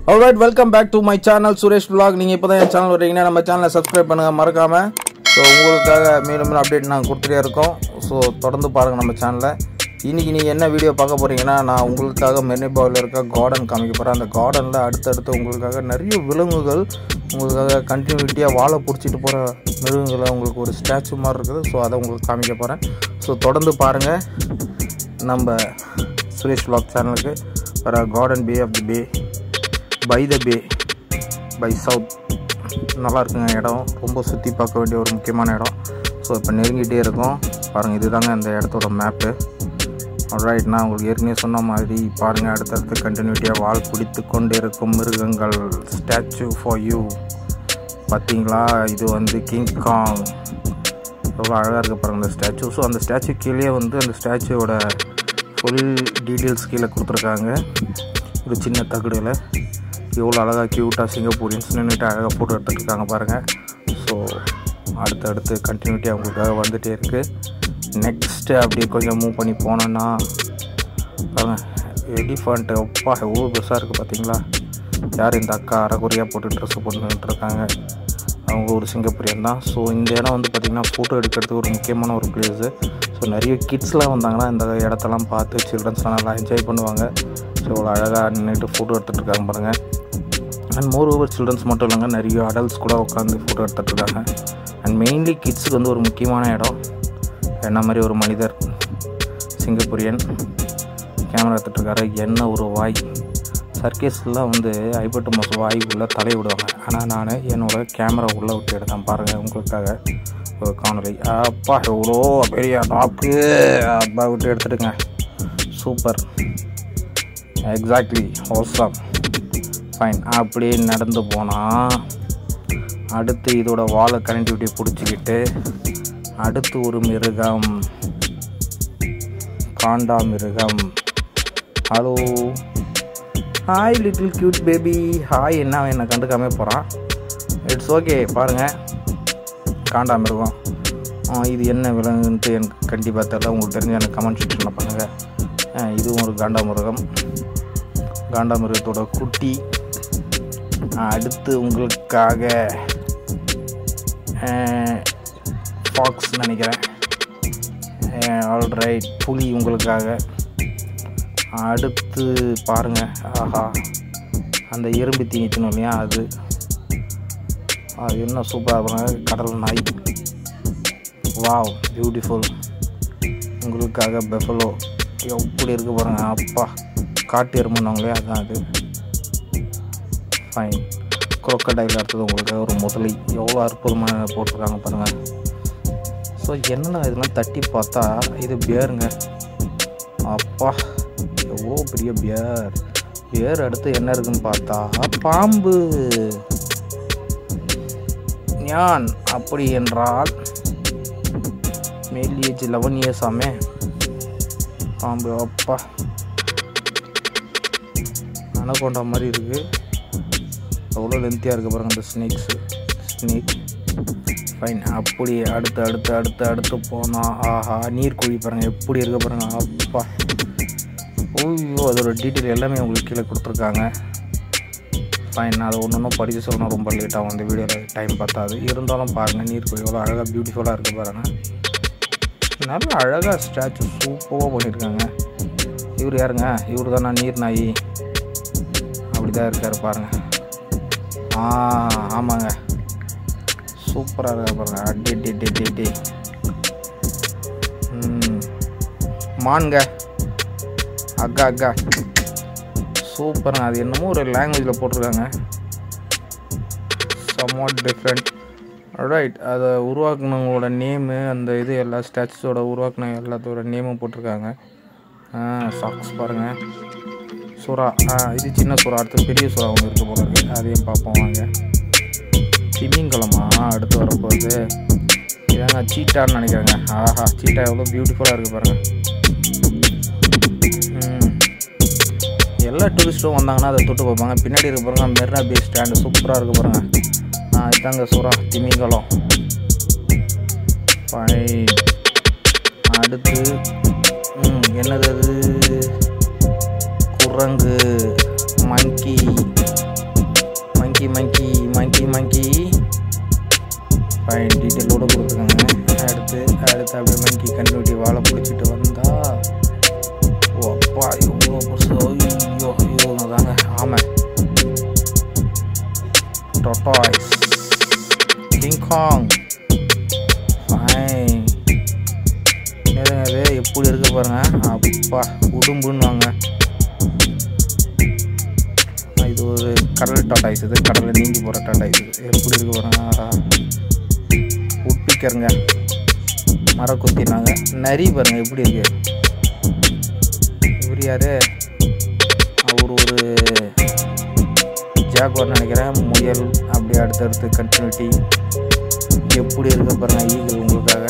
Alright, welcome back to my channel Suresh Vlog. நீங்க இப்போதான் என் channel வரீங்கன்னா நம்ம சேனலை சப்ஸ்கிரைப் பண்ணுங்க மறக்காம. ஸோ உங்களுக்காக மேலும் அப்டேட் நாங்கள் கொடுத்துட்டே இருக்கோம். ஸோ தொடர்ந்து பாருங்கள் நம்ம சேனலை. இன்றைக்கி நீங்கள் என்ன வீடியோ பார்க்க போகிறீங்கன்னா, நான் உங்களுக்காக மெனிபாவில் இருக்க கார்டன் காமிக்க போகிறேன். அந்த கார்டனில் அடுத்தடுத்து உங்களுக்காக நிறைய விலங்குகள் உங்களுக்காக கண்டினியூட்டியாக வாழை பிடிச்சிட்டு போகிற மிருகங்களை உங்களுக்கு ஒரு ஸ்டாச்சு மாதிரி இருக்குது. ஸோ அதை உங்களுக்கு காமிக்க போகிறேன். ஸோ தொடர்ந்து பாருங்கள் நம்ம சுரேஷ் vlog சேனலுக்கு. வர garden bay of the bay, by the bay, by south. நல்லா இருக்குங்க இடம், ரொம்ப சுற்றி பார்க்க வேண்டிய ஒரு முக்கியமான இடம். ஸோ இப்போ நெருங்கிட்டே இருக்கும் பாருங்கள். இதுதாங்க அந்த இடத்தோட மேப்பு. ஆல்ரைட், நான் உங்களுக்கு ஏற்கனவே சொன்ன மாதிரி பாருங்கள், அடுத்தடுத்து கண்டினியூட்டியாக வால் பிடித்து கொண்டு இருக்கும் மிருகங்கள் ஸ்டாச்சு ஃபார் யூ. பார்த்தீங்களா, இது வந்து கிங் காங். எவ்வளோ அழகாக இருக்க பாருங்கள் இந்த ஸ்டாச்சு. ஸோ அந்த ஸ்டாச்சு கீழே வந்து அந்த ஸ்டாச்சுவோட ஃபுல் டீட்டெயில்ஸ் கீழே கொடுத்துருக்காங்க. ஒரு சின்ன தகடுல எவ்வளோ அழகாக க்யூட்டாக சிங்கப்பூரியன்ஸ் நின்றுட்டு அழகாக ஃபோட்டோ எடுத்துகிட்டு இருக்காங்க பாருங்கள். ஸோ அடுத்தடுத்து கண்டினியூட்டியாக அவங்களுக்காக வந்துகிட்டே இருக்குது. நெக்ஸ்ட்டு அப்படியே கொஞ்சம் மூவ் பண்ணி போனோன்னா பாருங்கள், எலிஃபண்ட்டு அப்பா எவ்வளோ பெருசாக இருக்குது பார்த்தீங்களா. யார் இந்த அக்கா அரைக்குறையாக போட்டு ட்ரெஸ்ஸு போட்டுக்கிட்டு இருக்காங்க, அவங்க ஒரு சிங்கப்பூரியன் தான். ஸோ இந்த இடம் வந்து பார்த்திங்கன்னா ஃபோட்டோ எடுக்கிறதுக்கு ஒரு முக்கியமான ஒரு பிளேஸு. ஸோ நிறைய கிட்ஸ்லாம் வந்தாங்கன்னா இந்த இடத்தெல்லாம் பார்த்து சில்ட்ரன்ஸ்லாம் நல்லா என்ஜாய் பண்ணுவாங்க. ஸோ இவ்வளோ அழகாக நின்றுட்டு ஃபோட்டோ எடுத்துகிட்டு இருக்காங்க பாருங்கள். அண்ட் மோர் ஓவர் சில்ட்ரன்ஸ் மட்டும் இல்லைங்க, நிறைய அடல்ட்ஸ் கூட உட்காந்து ஃபோட்டோ எடுத்துகிட்ருக்காங்க. அண்ட் மெயின்லி கிட்ஸுக்கு வந்து ஒரு முக்கியமான இடம். என்ன மாதிரி ஒரு மனிதர் சிங்கப்பூரியன் கேமரா எடுத்துகிட்ருக்காரு. என்ன ஒரு வாய். சர்க்கேஸ்லாம் வந்து ஐபட்டு மாதம் வாய் உள்ளே தலையை விடுவாங்க. ஆனால் நான் என்னோடய கேமரா உள்ளே விட்டு எடுத்தேன் பாருங்கள் உங்களுக்காக ஒரு காணொலி. அப்பா எவ்வளோ பெரிய டாப்பு அப்பா விட்டு எடுத்துடுங்க. Super, exactly, awesome, fine. அப்படியே நடந்து போனால் அடுத்து இதோட வாழை கனெக்டிவிட்டி பிடிச்சிக்கிட்டு அடுத்து ஒரு மிருகம், காண்டா மிருகம். Hello, hi little cute baby. Hi, என்னை கண்டுக்காமே போகிறான். It's okay. பாருங்கள், காண்டா மிருகம். இது என்ன விலங்குன்ட்டு எனக்கு கண்டிப்பாக தெரியல. உங்களுக்கு தெரிஞ்ச எனக்கு கமெண்ட் செக்ஷனில் பண்ணுங்கள். இதுவும் ஒரு காண்டா மிருகம், காண்டா மிருகத்தோட குட்டி. அடுத்து உங்களுக்காக ஃபாக்ஸ் நினைக்கிறேன். ஆல்ரைட், புலி உங்களுக்காக. அடுத்து பாருங்கள், ஆஹா, அந்த எறும்பு தீனி தின்னும் இல்லையா, அது என்ன சூப்பராக பாருங்க, கடல் நாய். Wow, beautiful. உங்களுக்காக பெஃபலோ எப்படி இருக்கு பாருங்கள். அப்பா, காட்டு எறும்புனாங்களே அதுதான் அது. ஃபைன். குரோக்கடைல் அடுத்தது உங்களுக்காக ஒரு முதலை. எவ்வளோ அற்புதமாக போட்டிருக்காங்க பாருங்கள். ஸோ என்னடா இதெல்லாம் தட்டி பார்த்தா இது பியருங்க. அப்பா எவ்வளோ பெரிய பியர். பியர் அடுத்து என்ன இருக்குன்னு பார்த்தா பாம்பு. ஞான் அப்படி என்றால் மேல் ஏஜ் 11 years ஆமே பாம்பு. அப்பா, அனகோண்டா மாதிரி இருக்குது. எவ்வளோ லென்த்தியாக இருக்குது பாருங்கள் இந்த ஸ்னேக். ஃபைன். அப்படி அடுத்து அடுத்து அடுத்து அடுத்து போனால் ஆஹா, நீர்க்கோழி பாருங்கள் எப்படி இருக்க பாருங்கள். அப்பா, ஓய்யோ, அதோட டீட்டெயில் எல்லாமே உங்களுக்கு கீழே கொடுத்துருக்காங்க. ஃபைன். அதை ஒன்று படிக்க சொல்லணும், ரொம்ப லேட்டாகும் அந்த வீடியோவில், டைம் பார்த்தாது. இருந்தாலும் பாருங்கள், நீர்க்கோழி எவ்வளோ அழகாக பியூட்டிஃபுல்லாக இருக்குது பாருங்கள். நல்ல அழகாக ஸ்டாச்சு சூப்பராக பண்ணியிருக்காங்க. இவர் யாருங்க? இவர் தானே நீர் நாய். அப்படி தான் இருக்கார் பாருங்கள். ஆமாங்க, சூப்பராக இருக்கா பாருங்கள். அடி மான்ங்க, அக்கா சூப்பருங்க. அது என்னமோ ஒரு லாங்குவேஜில் போட்டிருக்காங்க, சம்வாட் டிஃப்ரெண்ட். ரைட், அதை உருவாக்குனவங்களோட நேமு, அந்த இது எல்லா ஸ்டாச்சுஸோட உருவாக்குன எல்லாத்தோட நேமும் போட்டிருக்காங்க. சாக்ஸ் பாருங்கள். சுறா, இது சின்ன சுறா. அடுத்து பெரிய சுறா ஒன்று இருக்க போல இருக்குது, அதையும் பார்ப்போம் வாங்க. திமிங்கலமா அடுத்து வரப்போகுது. இதாங்க சீட்டான்னு நினைக்கிறேங்க. ஆஹா, சீட்டா எவ்வளோ பியூட்டிஃபுல்லாக இருக்குது பாருங்கள். எல்லா டூரிஸ்ட்டும் வந்தாங்கன்னா அதை தொட்டு பார்ப்பாங்க. பின்னாடி இருக்க பாருங்க மெரினா பீச் ஸ்டாண்டு சூப்பராக இருக்குது பாருங்கள். இதாங்க சுறா, திமிங்கலம். ஃபைன். அடுத்து என்னது அது, குரங்கு, மங்கி. ஃபைன் டீட்டெயிலோடு கொடுத்துருக்காங்க. அடுத்து அப்படியே மங்கி கன்டினியூட்டி வாழை பிடிச்சிட்டு வந்தா ஓ அப்பா இவ்வளோ ஐயோ தாங்க ஆமாம் டொட்டாய்ஸ் கிங்காங் ஃபைன் நேரங்க அது எப்படி இருக்கு பாருங்க. அப்பா உடும்புன்னு வாங்க. இது ஒரு கடல் டாட்டாய்ஸ். இது கடலில் நீங்கி போகிற டாட்டாய்ஸ். இது எப்படி இருக்கு பாருங்க. உட்பிக்கருங்க மரம் கொத்தினாங்க. நரி பாருங்க எப்படி இருக்கு. இவர் யாரு? அவர் ஒரு ஜாக்வார் நினைக்கிறேன். முயல் அப்படியே அடுத்தடுத்து கண்டினியூட்டி எப்படி இருக்கு பாருங்க. ஈகிள் உங்களுக்காக.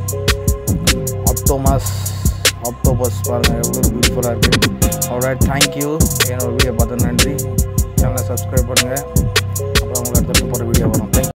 ஆக்டோபஸ் பாருங்கள் எவ்வளோ பியூட்டிஃபுல்லாக இருக்குது. அவ்வளோ தேங்க்யூ. என்னோடய வீடியோ பார்த்து நன்றி. சேனலை சப்ஸ்கிரைப் பண்ணுங்கள். அப்புறம் உங்களுக்கு அடுத்தடுத்து போகிற வீடியோ வரும். தேங்க்யூ.